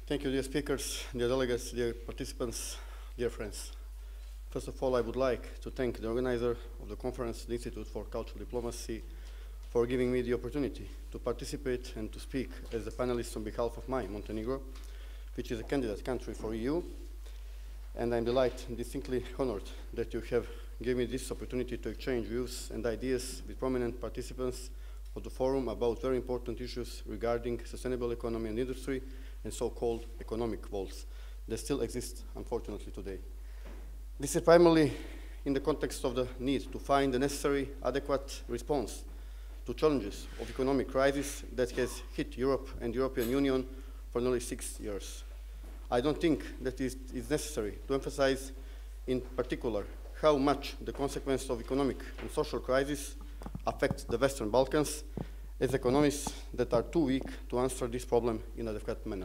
Thank you, dear speakers, dear delegates, dear participants, dear friends. First of all, I would like to thank the organizer of the conference, the Institute for Cultural Diplomacy, for giving me the opportunity to participate and to speak as a panelist on behalf of my Montenegro, which is a candidate country for EU. And I'm delighted and distinctly honored that you have given me this opportunity to exchange views and ideas with prominent participants of the forum about very important issues regarding sustainable economy and industry and so-called economic walls that still exist, unfortunately, today. This is primarily in the context of the need to find the necessary adequate response to challenges of economic crisis that has hit Europe and the European Union for nearly 6 years. I don't think that it is necessary to emphasize in particular how much the consequence of economic and social crisis affects the Western Balkans as economists that are too weak to answer this problem in an adequate manner.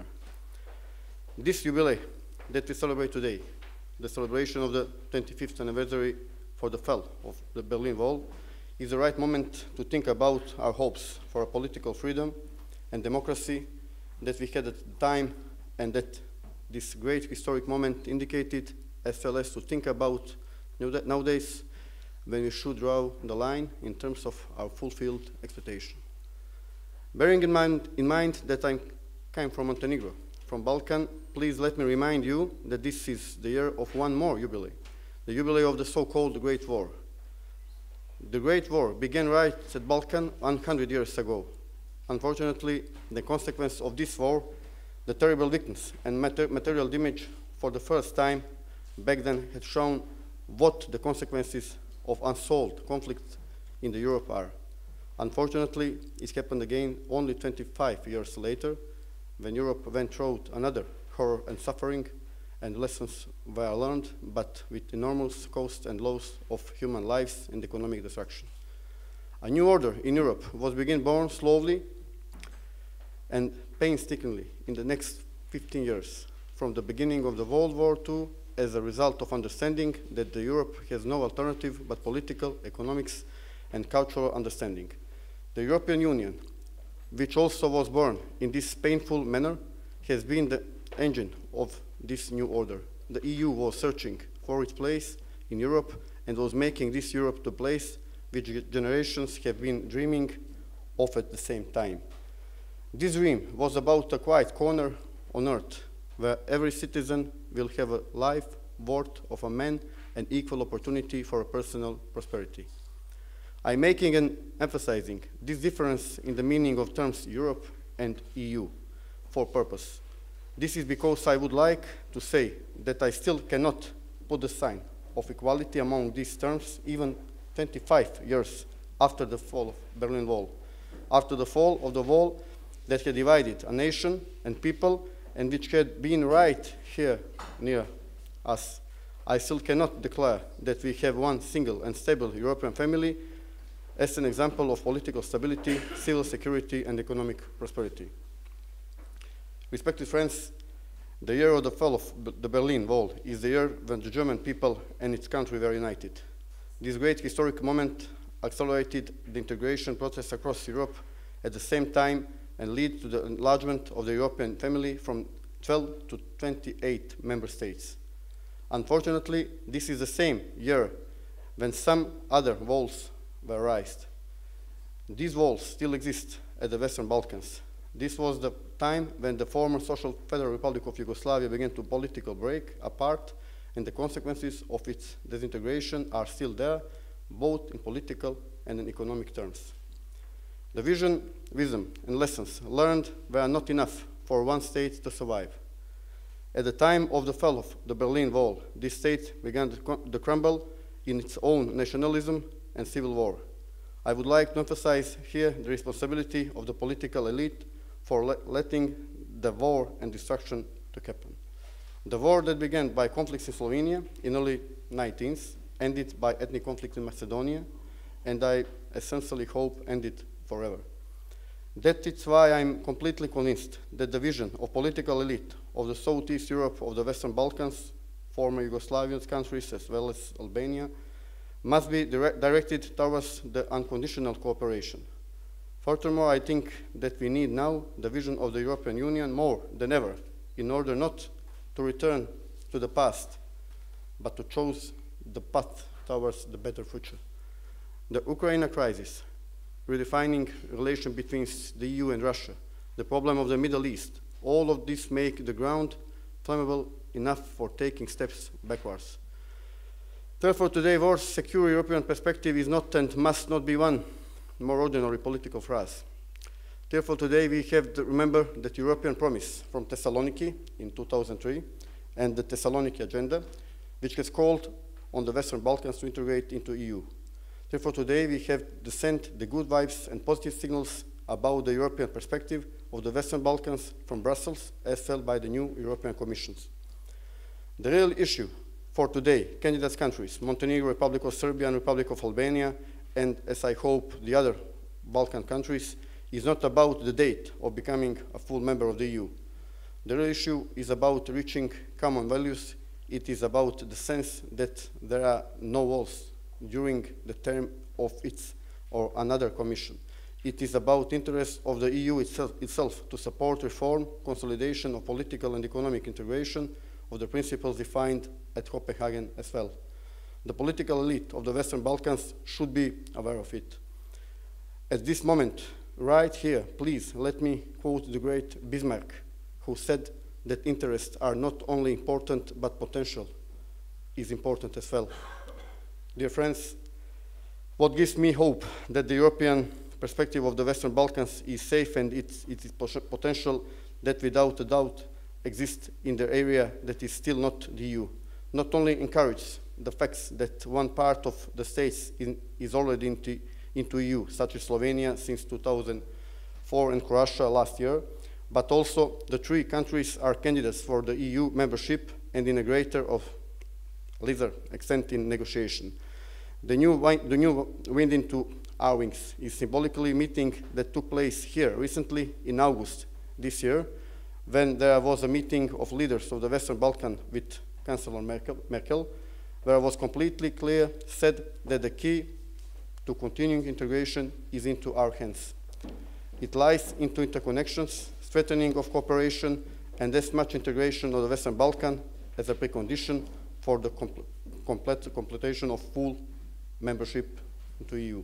This jubilee that we celebrate today, the celebration of the 25th anniversary for the fall of the Berlin Wall, is the right moment to think about our hopes for a political freedom and democracy that we had at the time and that this great historic moment indicated, as well as to think about nowadays when we should draw the line in terms of our fulfilled expectation. Bearing in mind that I came from Montenegro, from Balkan, please let me remind you that this is the year of one more jubilee, the jubilee of the so-called Great War. The Great War began right at Balkan 100 years ago. Unfortunately, the consequence of this war, the terrible victims and material damage for the first time back then had shown what the consequences of unsolved conflicts in Europe are. Unfortunately, it happened again only 25 years later, when Europe went through another horror and suffering, and lessons were learned, but with enormous cost and loss of human lives and economic destruction. A new order in Europe was born slowly and painstakingly in the next 15 years, from the beginning of the World War II, as a result of understanding that Europe has no alternative but political, economics, and cultural understanding. The European Union, which also was born in this painful manner, has been the engine of this new order. The EU was searching for its place in Europe and was making this Europe the place which generations have been dreaming of at the same time. This dream was about a quiet corner on earth where every citizen will have a life worth of a man and equal opportunity for a personal prosperity. I'm making and emphasizing this difference in the meaning of terms Europe and EU for purpose. This is because I would like to say that I still cannot put the sign of equality among these terms even 25 years after the fall of Berlin Wall, after the fall of the wall that had divided a nation and people and which had been right here near us. I still cannot declare that we have one single and stable European family as an example of political stability, civil security, and economic prosperity. Respected friends, the year of the fall of the Berlin Wall is the year when the German people and its country were united. This great historic moment accelerated the integration process across Europe at the same time and led to the enlargement of the European family from 12 to 28 member states. Unfortunately, this is the same year when some other walls were raised. These walls still exist at the Western Balkans. This was the time when the former Social Federal Republic of Yugoslavia began to politically break apart, and the consequences of its disintegration are still there, both in political and in economic terms. The wisdom, and lessons learned were not enough for one state to survive. At the time of the fall of the Berlin Wall, this state began to crumble in its own nationalism and civil war. I would like to emphasize here the responsibility of the political elite for letting the war and destruction to happen. The war that began by conflicts in Slovenia in early 19th ended by ethnic conflict in Macedonia, and I essentially hope ended forever. That is why I'm completely convinced that the vision of political elite of the Southeast Europe, of the Western Balkans, former Yugoslavian countries, as well as Albania, must be directed towards the unconditional cooperation. Furthermore, I think that we need now the vision of the European Union more than ever in order not to return to the past, but to choose the path towards the better future. The Ukraine crisis, redefining relation between the EU and Russia, the problem of the Middle East, all of this make the ground flammable enough for taking steps backwards. Therefore, today, war's secure European perspective is not and must not be one more ordinary political phrase. Therefore, today we have to remember that European promise from Thessaloniki in 2003 and the Thessaloniki Agenda, which has called on the Western Balkans to integrate into EU. Therefore, today we have to send the good vibes and positive signals about the European perspective of the Western Balkans from Brussels, as well by the new European Commission. The real issue for today, candidate countries, Montenegro, Republic of Serbia, and Republic of Albania, and as I hope the other Balkan countries, is not about the date of becoming a full member of the EU. The real issue is about reaching common values. It is about the sense that there are no walls during the term of its or another commission. It is about interest of the EU itself to support reform, consolidation of political and economic integration of the principles defined at Copenhagen as well. The political elite of the Western Balkans should be aware of it. At this moment, right here, please let me quote the great Bismarck, who said that interests are not only important, but potential is important as well. Dear friends, what gives me hope that the European perspective of the Western Balkans is safe and its potential that without a doubt exists in the area that is still not the EU, not only encourages the facts that one part of the states is already into EU, such as Slovenia since 2004 and Croatia last year, but also the 3 countries are candidates for the EU membership and in a greater or lesser extent in negotiation. The new wind into our wings is symbolically a meeting that took place here recently in August this year, when there was a meeting of leaders of the Western Balkans with Chancellor Merkel, where it was completely clear said that the key to continuing integration is into our hands. It lies into interconnections, strengthening of cooperation, and as much integration of the Western Balkans as a precondition for the completion of full membership into EU.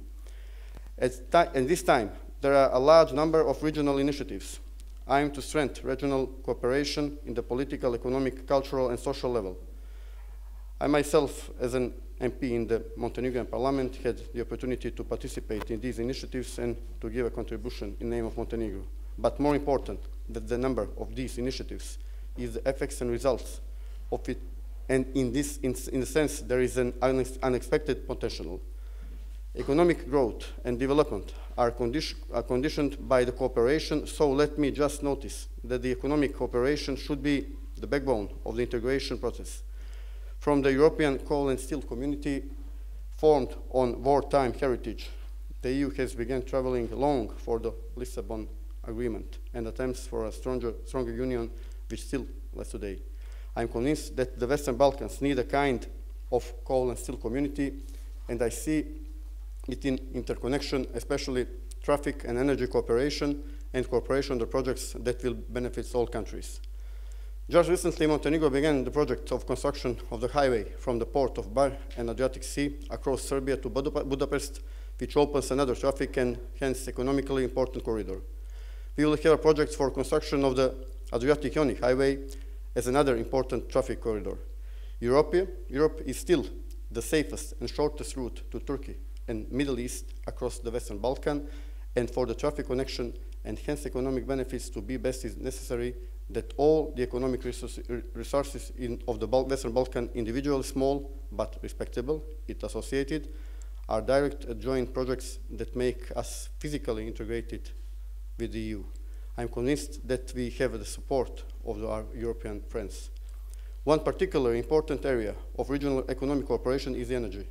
At this time, there are a large number of regional initiatives aimed to strengthen regional cooperation in the political, economic, cultural, and social level. I myself, as an MP in the Montenegrin Parliament, had the opportunity to participate in these initiatives and to give a contribution in the name of Montenegro. But more important than the number of these initiatives is the effects and results of it, and in the sense there is an unexpected potential. Economic growth and development are conditioned by the cooperation, so let me just notice that the economic cooperation should be the backbone of the integration process. From the European coal and steel community formed on wartime heritage, the EU has begun traveling long for the Lisbon Agreement and attempts for a stronger union which still lasts today. I'm convinced that the Western Balkans need a kind of coal and steel community, and I see it in interconnection, especially traffic and energy cooperation and cooperation on the projects that will benefit all countries. Just recently, Montenegro began the project of construction of the highway from the port of Bar and Adriatic Sea across Serbia to Budapest, which opens another traffic and hence economically important corridor. We will have a project for construction of the Adriatic-Ionic Highway as another important traffic corridor. Europe is still the safest and shortest route to Turkey and Middle East across the Western Balkans, and for the traffic connection and hence economic benefits to be best is necessary that all the economic resources of the Western Balkans, individually small but respectable, it associated, are direct joint projects that make us physically integrated with the EU. I'm convinced that we have the support of our European friends. One particular important area of regional economic cooperation is energy.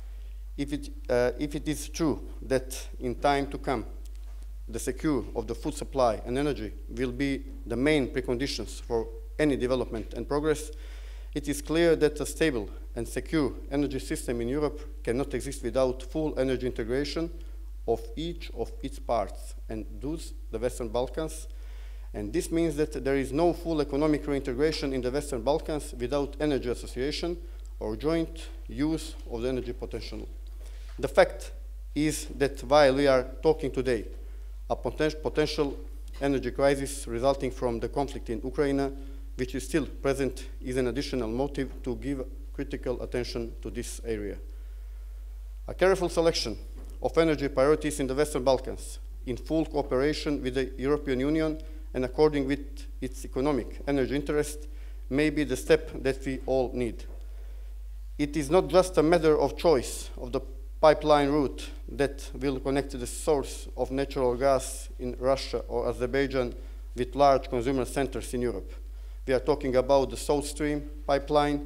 If it is true that in time to come, the secure of the food supply and energy will be the main preconditions for any development and progress, it is clear that a stable and secure energy system in Europe cannot exist without full energy integration of each of its parts, and thus the Western Balkans, And this means that there is no full economic reintegration in the Western Balkans without energy association or joint use of the energy potential. The fact is that while we are talking today, a potential energy crisis resulting from the conflict in Ukraine, which is still present, is an additional motive to give critical attention to this area. A careful selection of energy priorities in the Western Balkans, in full cooperation with the European Union and according with its economic energy interest, may be the step that we all need. It is not just a matter of choice of the pipeline route that will connect the source of natural gas in Russia or Azerbaijan with large consumer centers in Europe. We are talking about the South Stream pipeline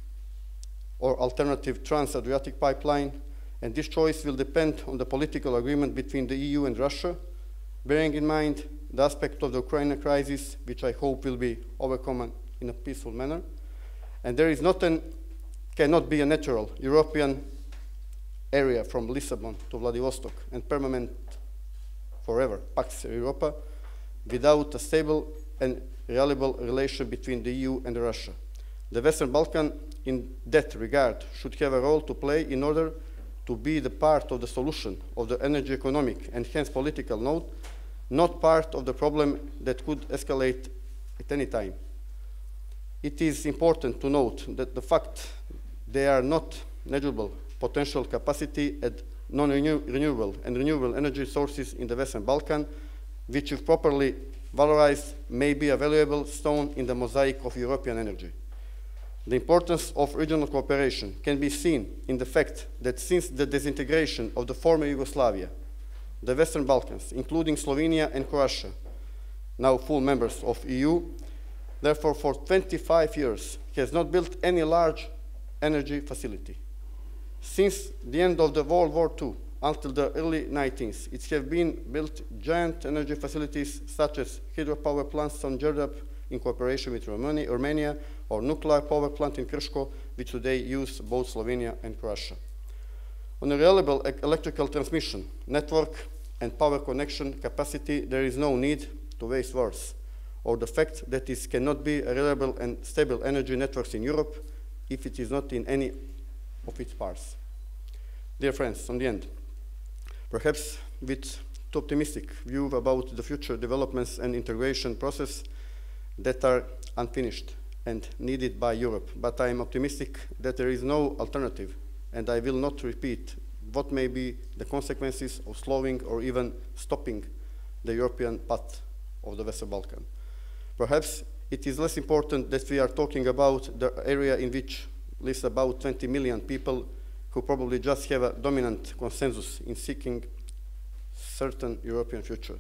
or alternative Trans-Adriatic pipeline, and this choice will depend on the political agreement between the EU and Russia, bearing in mind the aspect of the Ukraine crisis, which I hope will be overcome in a peaceful manner. And there is cannot be a natural European area from Lisbon to Vladivostok and permanent forever, Pax Europa, without a stable and reliable relation between the EU and Russia. The Western Balkans, in that regard, should have a role to play in order to be the part of the solution of the energy economic and hence political node, not part of the problem that could escalate at any time. It is important to note that the fact there are not negligible potential capacity at non-renewable and renewable energy sources in the Western Balkans, which if properly valorized may be a valuable stone in the mosaic of European energy. The importance of regional cooperation can be seen in the fact that since the disintegration of the former Yugoslavia, the Western Balkans, including Slovenia and Croatia, now full members of EU, therefore for 25 years has not built any large energy facility. Since the end of the World War II until the early 19th, it have been built giant energy facilities such as hydropower plants on Đerdap in cooperation with Romania, or nuclear power plant in Krško, which today use both Slovenia and Croatia. On a reliable electrical transmission network and power connection capacity, there is no need to waste words, or the fact that this cannot be a reliable and stable energy networks in Europe if it is not in any of its parts. Dear friends, on the end, perhaps with too optimistic view about the future developments and integration process that are unfinished and needed by Europe, but I am optimistic that there is no alternative, and I will not repeat what may be the consequences of slowing or even stopping the European path of the Western Balkans. Perhaps it is less important that we are talking about the area in which lives about 20 million people who probably just have a dominant consensus in seeking certain European future.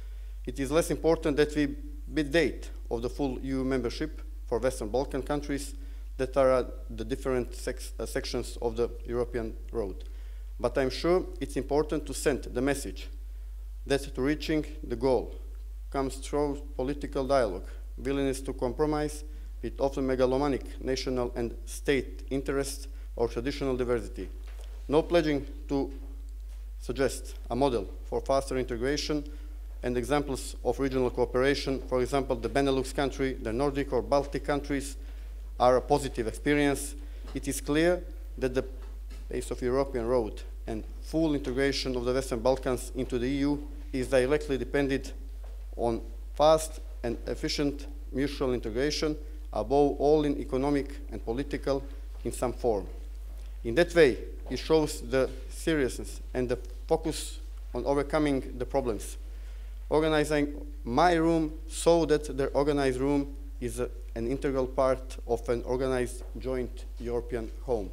It is less important that we bid date of the full EU membership for Western Balkan countries that are the different sections of the European road. But I'm sure it's important to send the message that to reaching the goal comes through political dialogue, willingness to compromise with often megalomaniac national and state interests or traditional diversity. No pledging to suggest a model for faster integration and examples of regional cooperation. For example, the Benelux country, the Nordic or Baltic countries are a positive experience. It is clear that the pace of European road and full integration of the Western Balkans into the EU is directly dependent on fast and efficient mutual integration, above all in economic and political in some form. In that way, it shows the seriousness and the focus on overcoming the problems. Organizing my room so that the organized room is an integral part of an organized joint European home.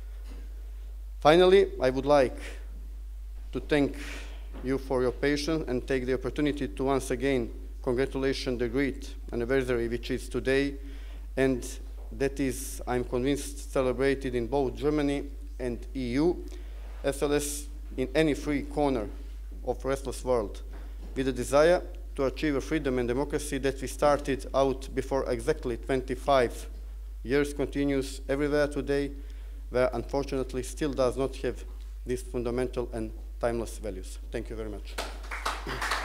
Finally, I would like to thank you for your patience and take the opportunity to once again congratulate the great anniversary which is today, and that is, I'm convinced, celebrated in both Germany and EU, as well as in any free corner of restless world, with a desire to achieve a freedom and democracy that we started out before exactly 25 years continues everywhere today, where unfortunately still does not have these fundamental and timeless values. Thank you very much.